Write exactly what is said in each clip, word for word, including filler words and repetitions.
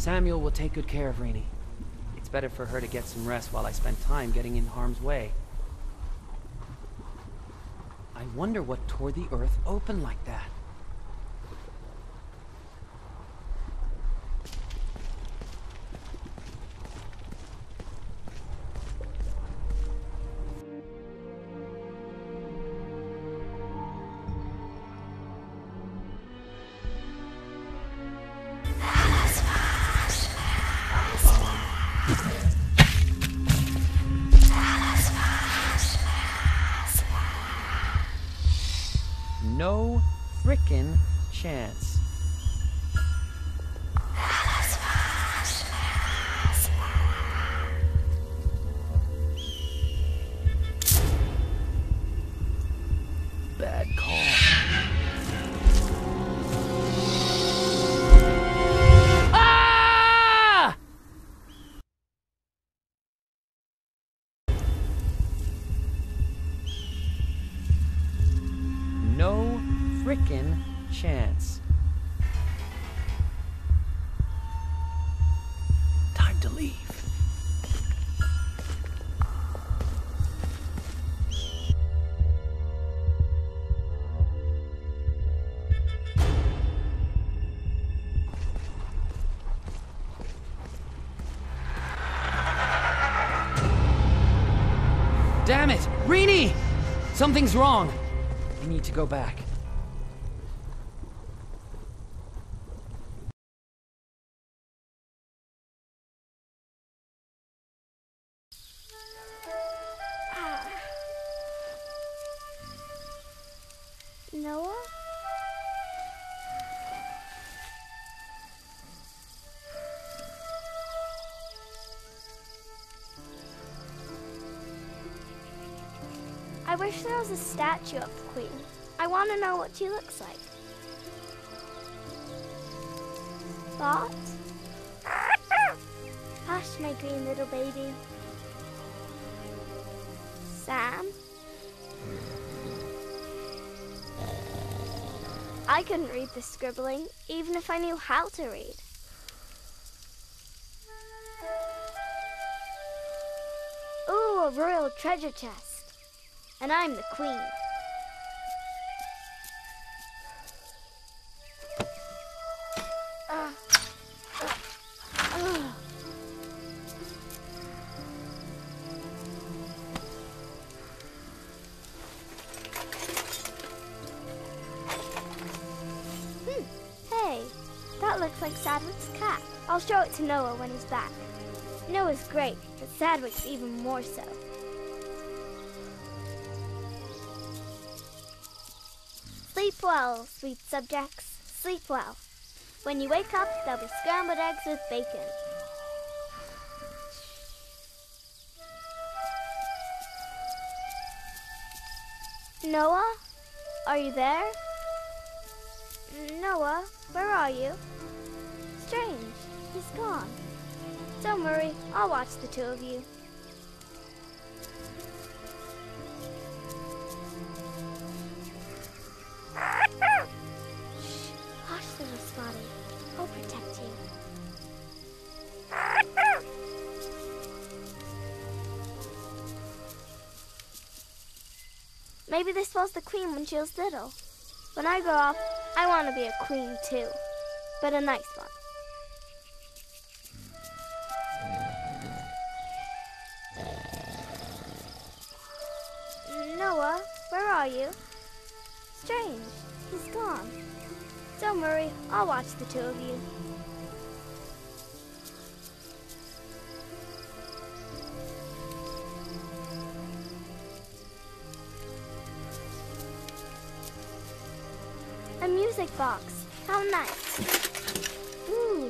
Samuel will take good care of Rainey. It's better for her to get some rest while I spend time getting in harm's way. I wonder what tore the earth open like that. No frickin' chance. Bad call. Ah! No frickin' chance. Time to leave. Damn it! Rini! Something's wrong. I need to go back. Ah. Noah? I wish there was a statue of the Queen. I want to know what she looks like. Thoughts? Hush, my green little baby. Sam? I couldn't read the scribbling, even if I knew how to read. Ooh, a royal treasure chest. And I'm the Queen. Uh, uh, uh. Hmm. Hey, that looks like Sadwick's cat. I'll show it to Noah when he's back. Noah's great, but Sadwick's even more so. Sleep well, sweet subjects. Sleep well. When you wake up, there'll be scrambled eggs with bacon. Noah? Are you there? Noah, where are you? Strange, he's gone. Don't worry, I'll watch the two of you. Shh, hush, little Spotty. I'll protect you. Maybe this was the Queen when she was little. When I grow up, I want to be a queen too, but a nice one. Noah, where are you? Strange, he's gone. Don't worry, I'll watch the two of you. A music box. How nice. Ooh.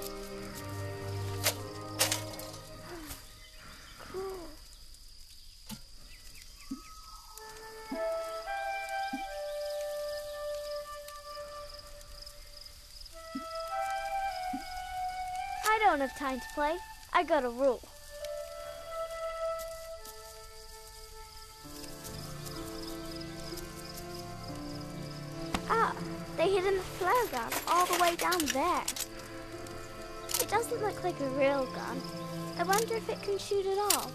Cool. I don't have time to play. I got a rule. Ah, they hid in the flower ground all the way down there. It It doesn't look like a real gun. I wonder if it can shoot at all.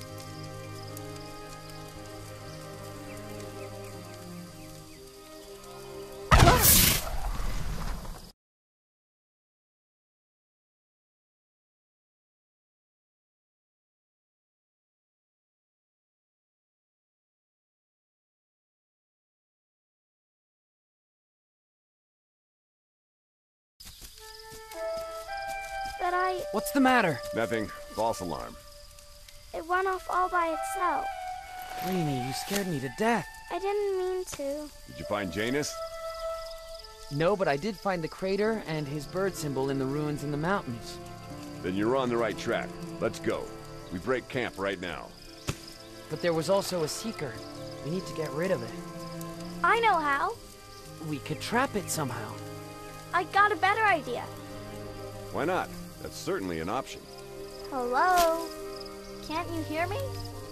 But I... What's the matter? Nothing. False alarm. It went off all by itself. Rainy, you scared me to death. I didn't mean to. Did you find Janus? No, but I did find the crater and his bird symbol in the ruins in the mountains. Then you're on the right track. Let's go. We break camp right now. But there was also a seeker. We need to get rid of it. I know how. We could trap it somehow. I got a better idea. Why not? That's certainly an option. Hello? Can't you hear me?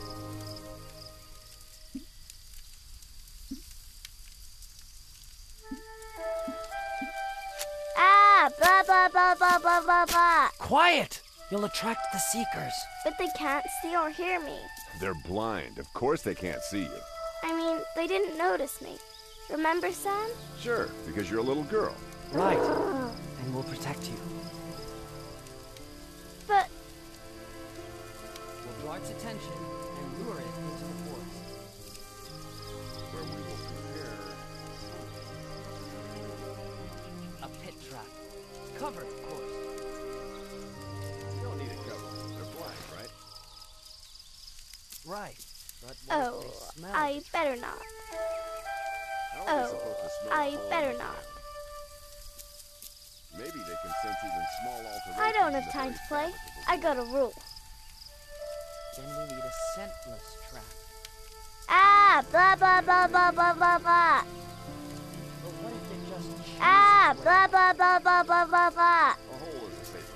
Ah, blah, blah, blah, blah, blah, blah, blah. Quiet! You'll attract the seekers. But they can't see or hear me. They're blind. Of course they can't see you. I mean, they didn't notice me. Remember, Sam? Sure, because you're a little girl. Right. And we'll protect you. But We'll draw its attention and lure it into the forest. Where we will prepare... A pit trap. Covered, of course. You don't need a cover. They're blind, right? Right. But what oh, if they smell I it? better not. How are they Oh, supposed to smell I pollen? better not. Maybe they can sense even small alterations. I don't in have the time very to play. fabric of the I got a rule. Then we need a scentless trap. Ah, blah, blah, blah, blah, blah, blah, blah. But what if it just chooses Ah, where- blah, blah, blah, blah, blah, blah, blah. A hole is a safe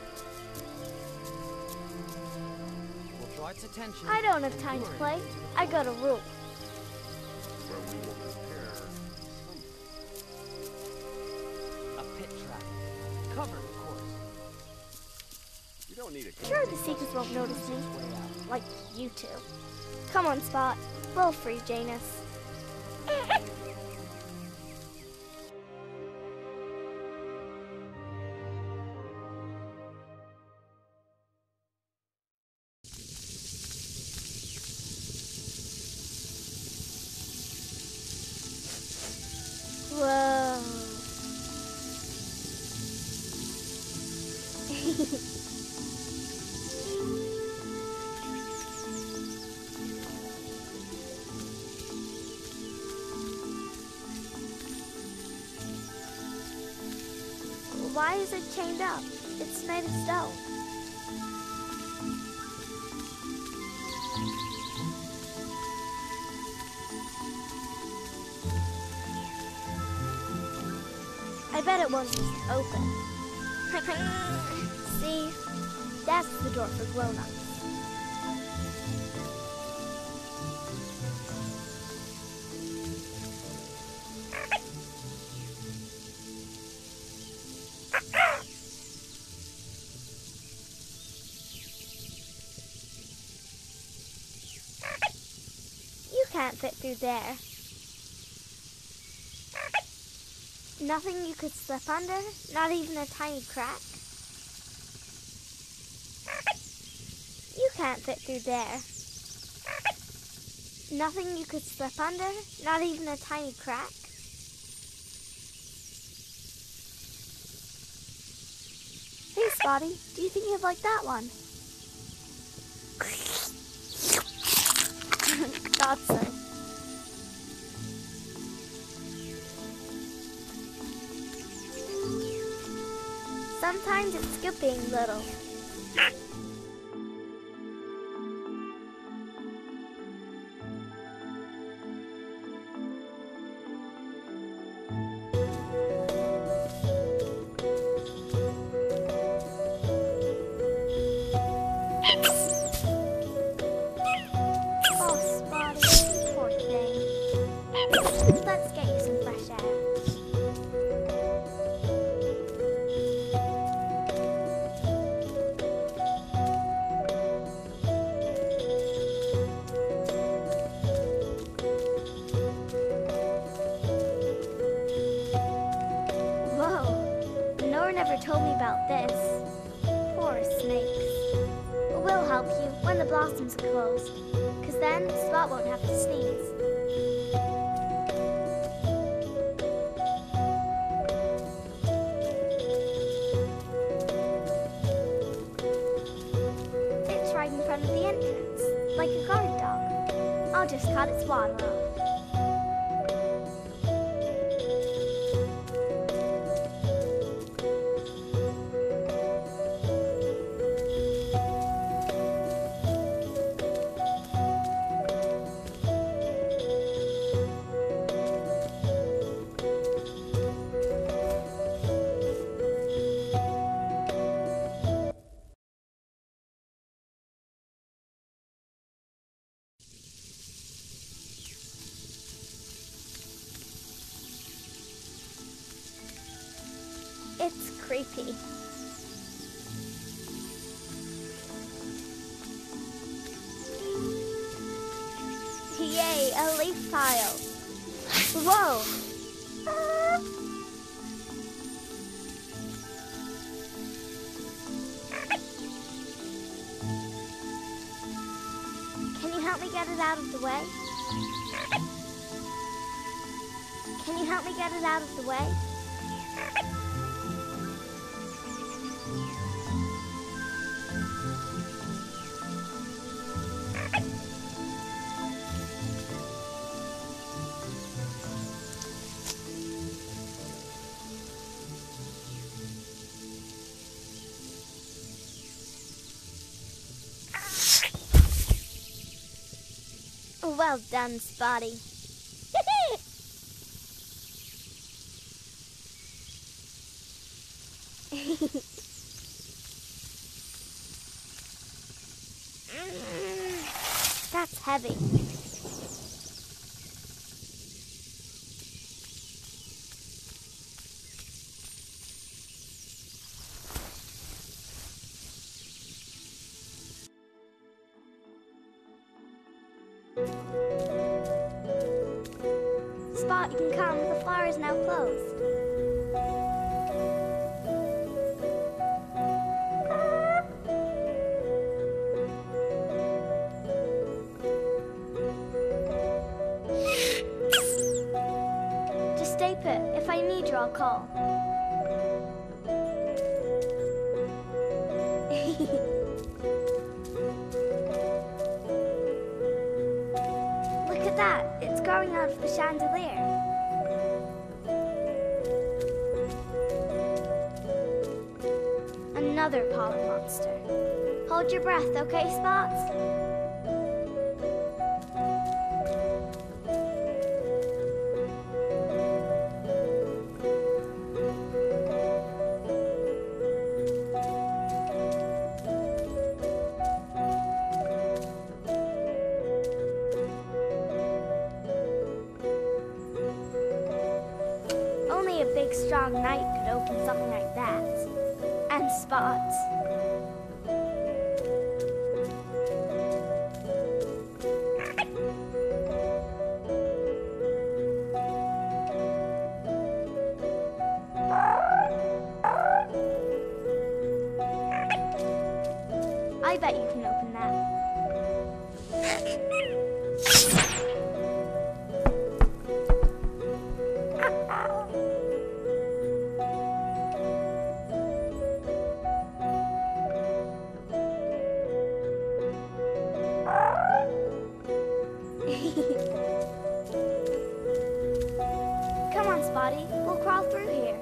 We'll draw its attention. I don't have and time to lure it play. into the I got a rule. where we will prepare something. A pit trap. Covered, of course. You don't need a cover. Sure, the seekers won't notice me. Its way out. Like you two. Come on, Spot. Roll free, Janus. Whoa. Why is it chained up? It's made of stone. I bet it won't just open. See? That's the door for grown-ups. You can't fit through there. Nothing you could slip under? Not even a tiny crack? You can't fit through there. Nothing you could slip under? Not even a tiny crack? Hey, Spotty, do you think you'd like that one? Thought so. Sometimes it's good being little. Oh, Spotty, poor thing. Let's get you some fresh air. about this. Poor snakes. But we'll help you when the blossoms are closed, because then Spot won't have to sneeze. It's right in front of the entrance, like a guard dog. I'll just cut its water off. It's creepy. Yay, a leaf pile. Whoa. Can you help me get it out of the way? Can you help me get it out of the way? Well done, Spotty. That's heavy. Spot, you can come. The flower is now closed. Just stay put. If I need you, I'll call. Look at that. It's growing out of the chandelier. Another pollen monster. Hold your breath, okay, Spots? Only a big, strong knight could open something like that. And Spots. I bet you can open that. Come on, Spotty. We'll crawl through here.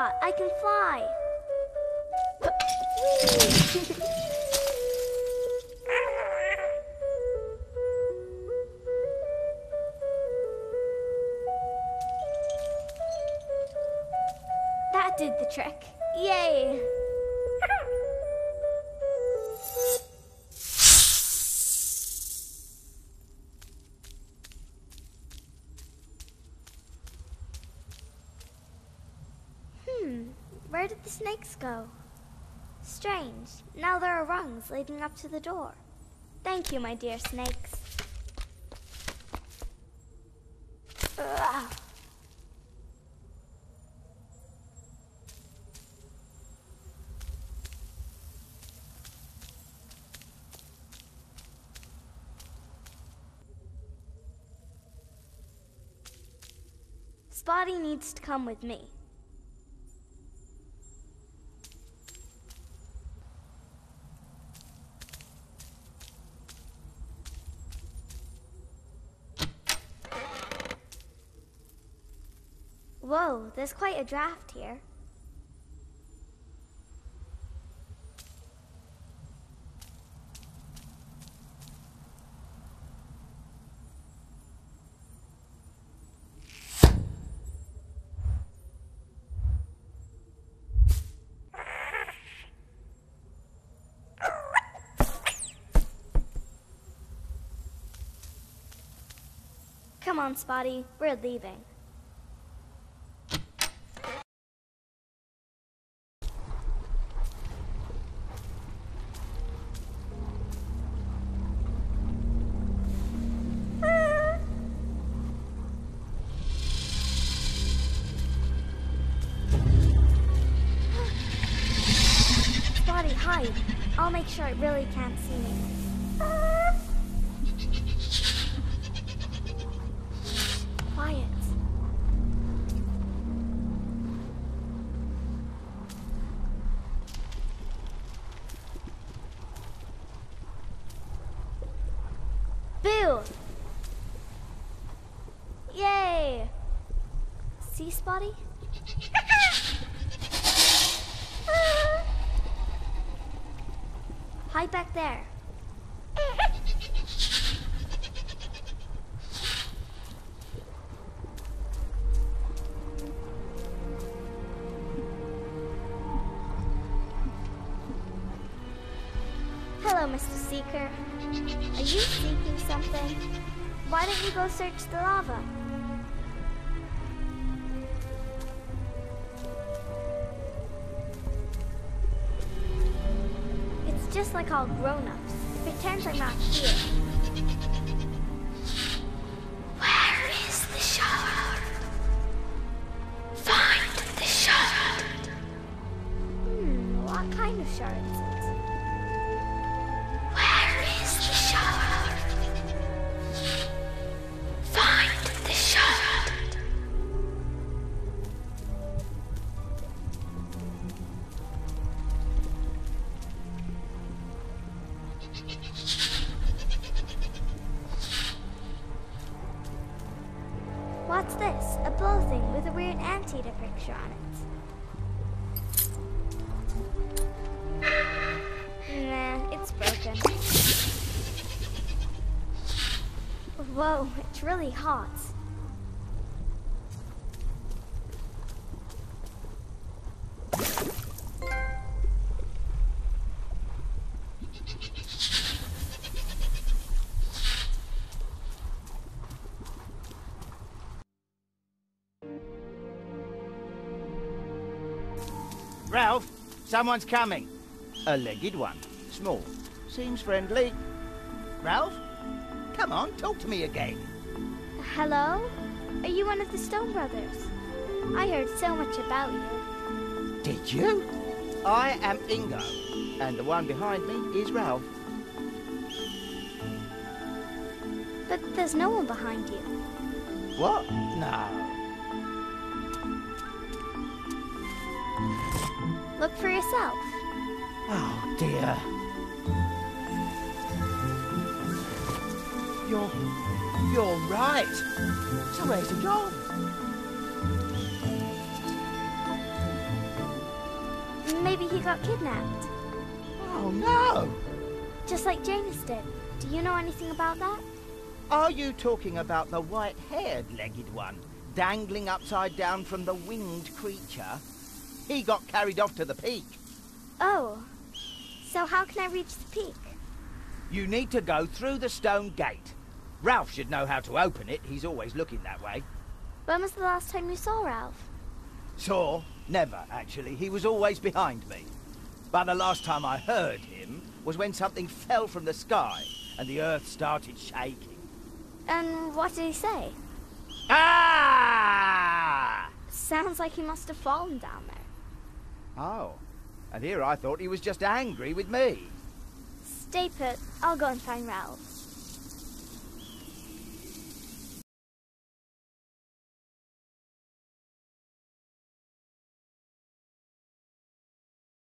Hurrah! I can fly! Whee! That did the trick. Yay! Hmm, where did the snakes go? Strange. Now there are rungs leading up to the door. Thank you, my dear snakes. Ugh. Spotty needs to come with me. Whoa, there's quite a draft here. Come on, Spotty, we're leaving. Spotty, hide. I'll make sure it really can't see me. Quiet. Boo! Yay! See, Spotty? Hide back there. Hello, Mister Seeker. Are you seeking something? Why don't you go search the lava? It's just like all grown-ups. Pretend I'm not here. Where is the shard? Find the shard. Hmm, what kind of shard is it? Where is the shard? Find the shard. What's this? A blow thing with a weird anteater picture on it. Nah, it's broken. Whoa, it's really hot. Ralph, someone's coming. A legged one. Small. Seems friendly. Ralph? Come on, talk to me again. Hello? Are you one of the Stone Brothers? I heard so much about you. Did you? I am Ingo, and the one behind me is Ralph. But there's no one behind you. What? No. Look for yourself. Oh, dear. You're... you're right. So where's he gone? Maybe he got kidnapped, Oh, no! just like Janus did. Do you know anything about that? Are you talking about the white-haired legged one, dangling upside down from the winged creature? He got carried off to the peak. Oh. So how can I reach the peak? You need to go through the stone gate. Ralph should know how to open it. He's always looking that way. When was the last time you saw Ralph? Saw? Never, actually. He was always behind me. But the last time I heard him was when something fell from the sky and the earth started shaking. And what did he say? Ah! Sounds like he must have fallen down there. Oh. And here I thought he was just angry with me. Stay put. I'll go and find Ralph.